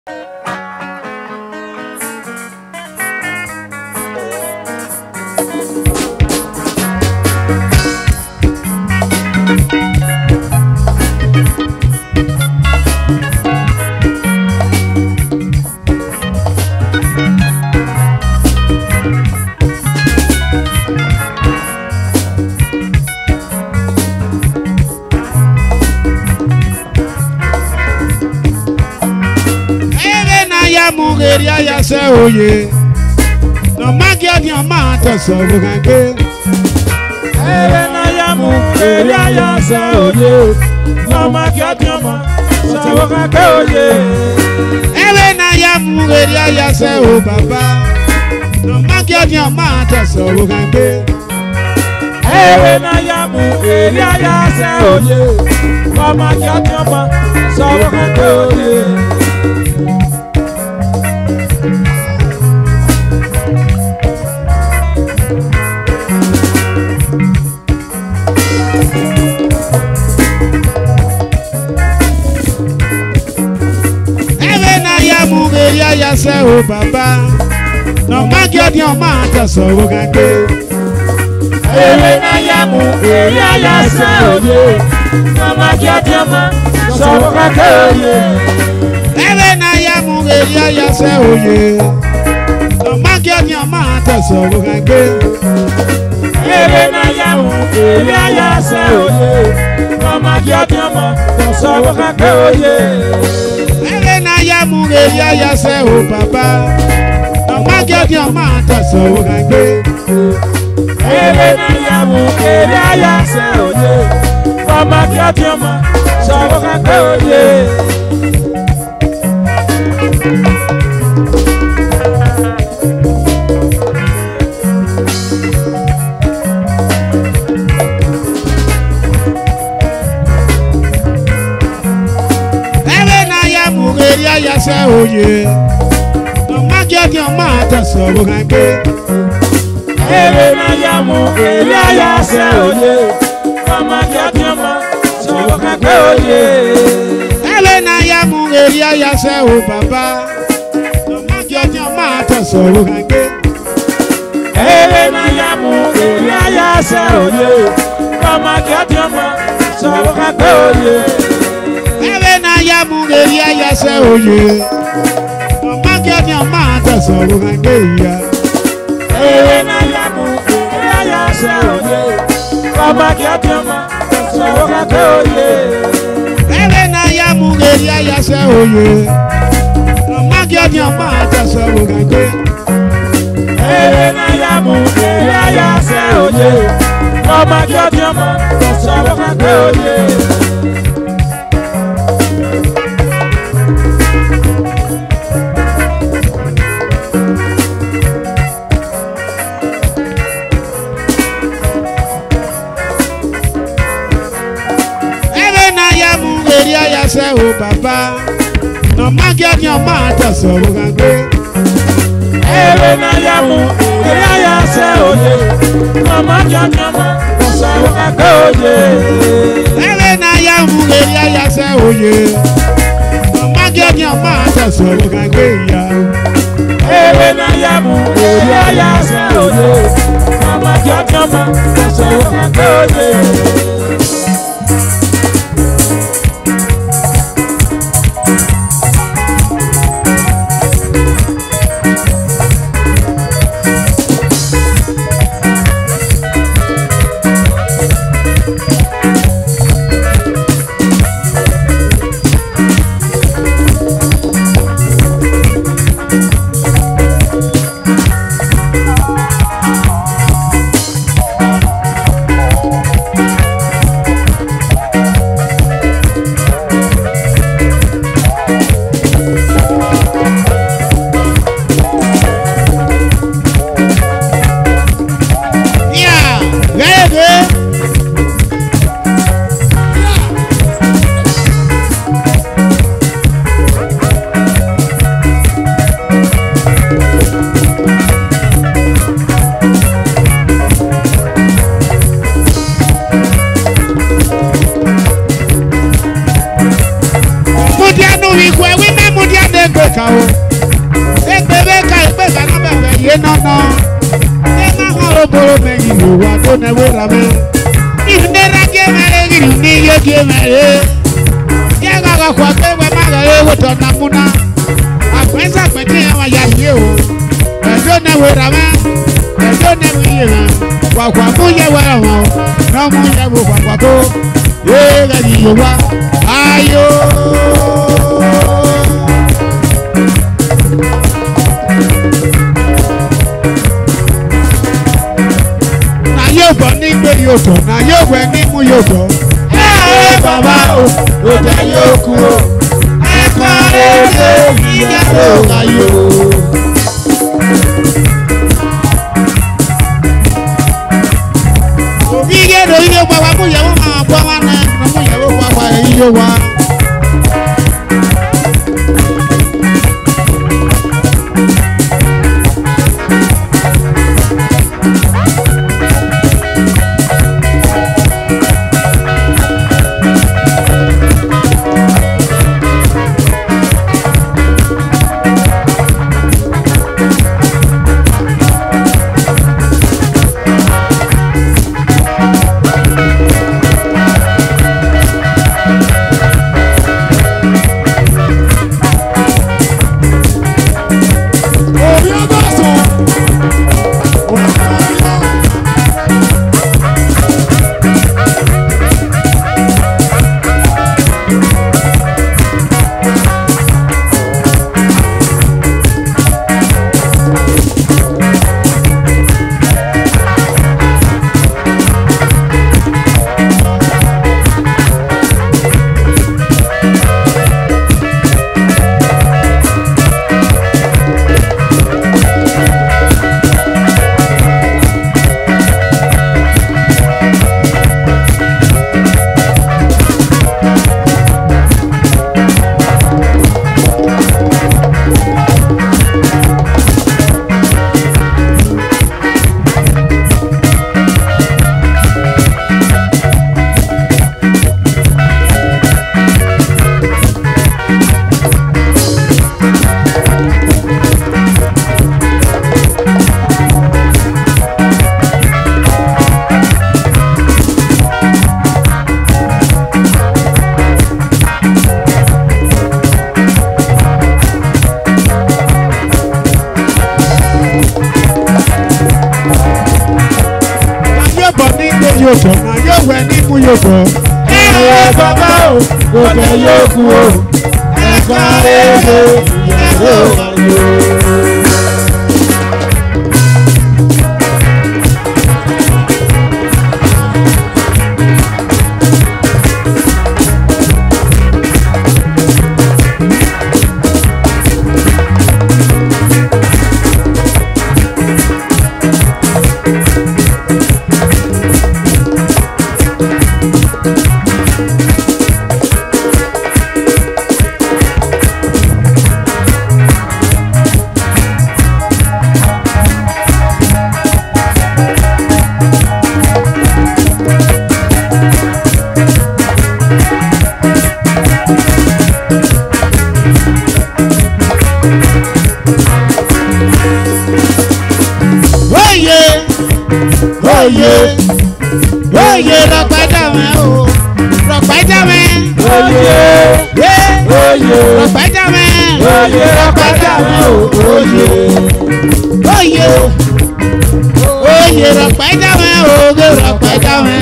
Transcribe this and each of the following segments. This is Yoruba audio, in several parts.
Mugeria ya se oye, no magia di amata so bugange. Na ya mugeria ya se oye, no magia di amata so bugange oye. Na ya mugeria ya se o baba, no magia di amata so bugange. Na ya mugeria ya se oye, no magia di amata so bugange oye. Mugeria ya se o baba, no magia di amata so bugange. Na ya mugeria ya se oye, no magia di amata so bugange oye. Na ya mugeria ya se oye, no magia di amata so bugange. Na ya mugeria ya se oye, no magia di amata so bugange oye. Na ya mugeria ya se o baba, no magia di amata so bugange. Na ya mugeria ya se oye, no magia di amata so bugange oye. Mugeria ya se oye, no magia di amata so bugange. Na ya mugeria ya se oye, no magia di amata so bugange oye. Na ya mugeria ya se o baba, no magia di amata so bugange. Na ya mugeria ya se oye, no magia di amata so bugange oye. Na ya mugeria ya se oye, no magia di amata so bugange ya. Na ya mugeria ya se oye, no magia di amata so bugange oye. Na ya mugeria ya se oye, no magia di amata so bugange. Na ya mugeria ya se oye, no magia di amata so bugange oye. Ya se o baba, no magia di amata so bugange. Na ya mugeria ya se oye, no magia di amata so bugange oye. Na ya mugeria ya se oye, no magia di amata so bugange ya. Na ya mugeria ya se oye, no magia di amata so bugange oye. do ne we rame. Indera ke mare ni ye ke mare. Ya ga kwa ke we ma ga e wo to na muna. Akwesa pete ya wa ya ye o. Do ne we rame. Do ne we ye na. Kwa mu ye wa ho. No mu ye wo kwa ko. Ye ga di yo wa. Ayo. Yobo ni gbe yobo na yobo ni mu yobo. Baba o ja yoku o. Kare iya o ayo. Obi ge do yo baba mu yawo ma bo wa na mu yawo baba iyo wa. Yobo na yowe ni mu yobo. Baba o ja yoku o. Kare iya o ayo. Oye rọpẹdàmẹ o rọpẹdàmẹ oye rọpẹdàmẹ rọpẹdàmẹ o oye rọpẹdàmẹ rọpẹdàmẹ.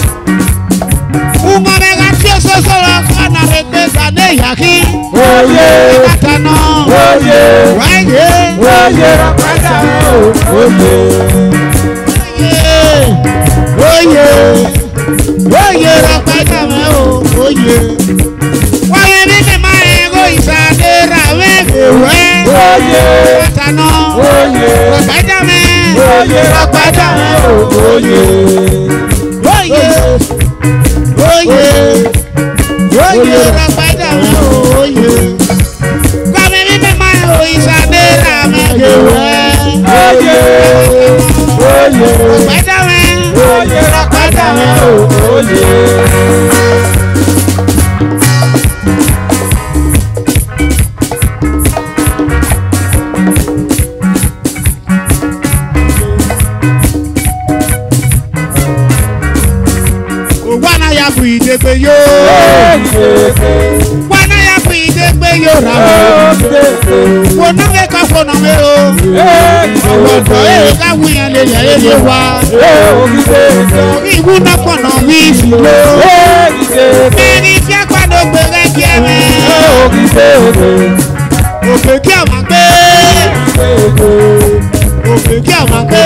Umamega tí o soso lọ kọ́nà rẹ̀ gbé sàdé yàkí. Oye kàtànà wáyé rọpẹdàmẹ o oye rọpẹdàmẹ o wáyé bí mi máa ń go ìsàdé ra wẹ́wẹ́ kàtànà rọpẹdàmẹ rọpẹdàmẹ o oye rọpẹdàmẹ o wáyé bí mi máa ń go ìsàdé ra wẹ́wẹ́ rọpẹdàmẹ. Oye rọpẹdàmẹ o idegbe yo. Wana ya bu idegbe yo ra o. Wona me ka fona me o. Owo ka wuyan le le wa. Iwu na fona wi fi lo. Meri fi agbado gbe re ki eme. Òkè kí àwọn gbé. Òkè kí àwọn gbé.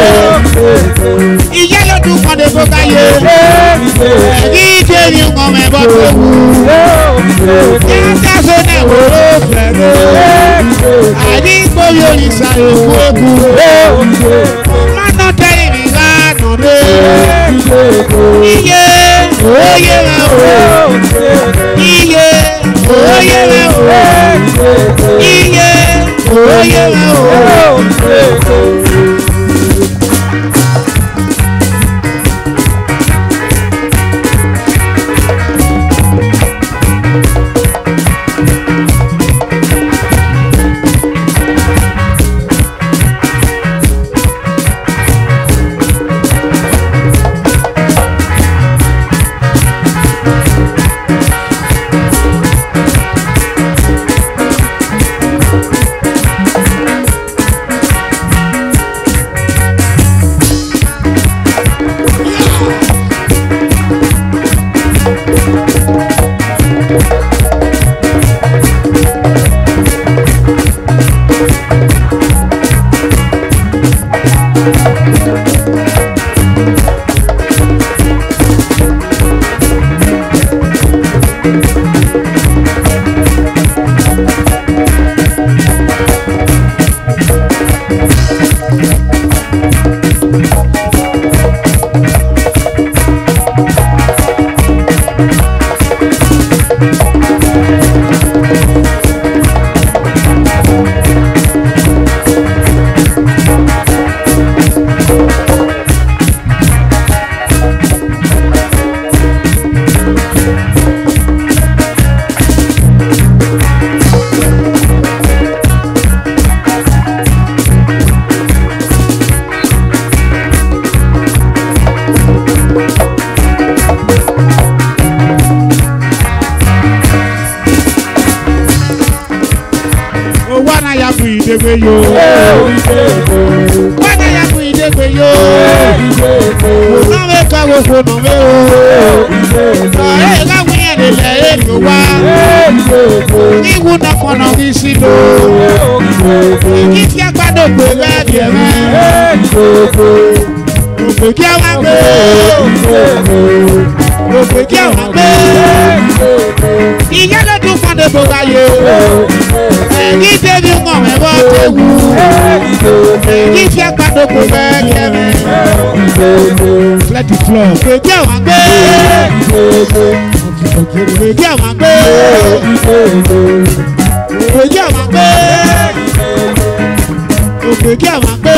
Ìyá lọ́dún kan lè fọ́ká yé. Ẹ̀rí ìjẹ́rìí wọn mẹ́bọ́ tó wù. Yàtọ̀ sọ́nà ìwòrò fẹ̀rẹ̀. Àdínkòyè òrìṣà èkó èkó. Mọ́nà tẹ́lẹ̀ mi rà nàdé. Iye òye rẹ̀ o. Iye òye rẹ̀ o. Iye òye rẹ̀ o. Idegbe yo. Wana ya bu idegbe yo. Wona me ka wo fono me o. Ka wi en le to wa. Ni wu na kono bi si do. Ki ti agbado gbe ga bi e me. Òkè kí àwọn gbé. Òkè kí àwọn gbé. Ìyá lọ́dún kan lè bọ̀ wáyé. Èyí débi mọ̀ ẹ̀bọ́ tó wù. Èyí fi àgbàdo kò fẹ́ kẹ́rẹ́. Let it flow. Òkè kí àwọn gbé. Òkè kí àwọn gbé. Òkè kí àwọn gbé. Òkè kí àwọn gbé.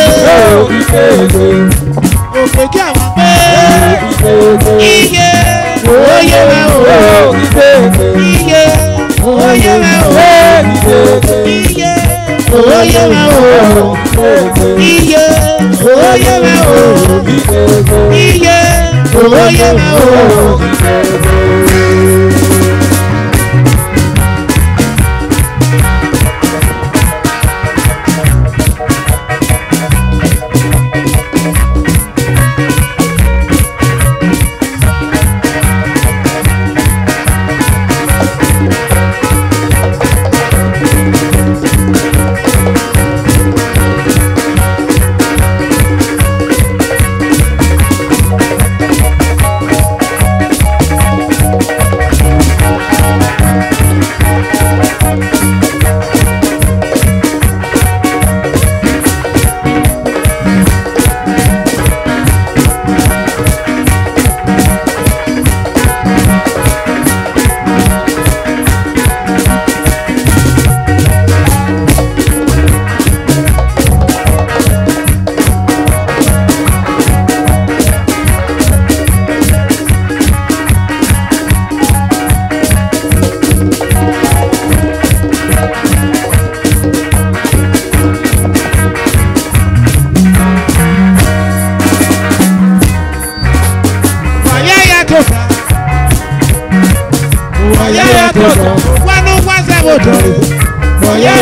Òkè kí àwọn gbé. Iye òye rẹ̀ o. Iye òye rẹ̀ o. Iye òye rẹ̀ o. Iye òye rẹ̀ o. Iye òye rẹ̀ o.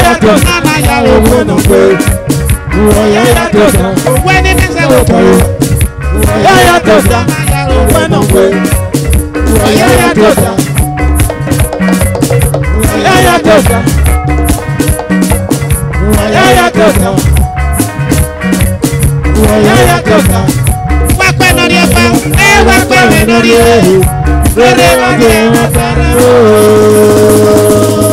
Where